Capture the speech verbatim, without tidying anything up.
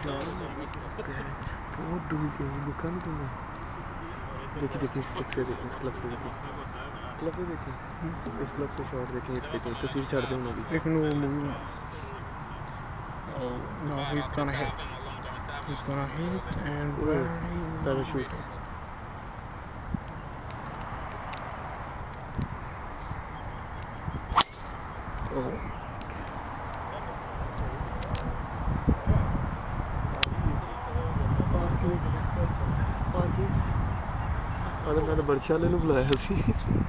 बहुत दूर गए देखा नहीं तुमने? देखिए देखिए इस क्लब से देखिए इस क्लब से देखिए क्लब से देखिए इस क्लब से शॉट देखें इस पे कहीं तस्वीर छाड़ दें उन्होंने लेकिन वो movie no he's gonna hit he's gonna hit and parachute oh अरे मैं तो बड़शाले ਨੂੰ ਬੁਲਾਇਆ ਸੀ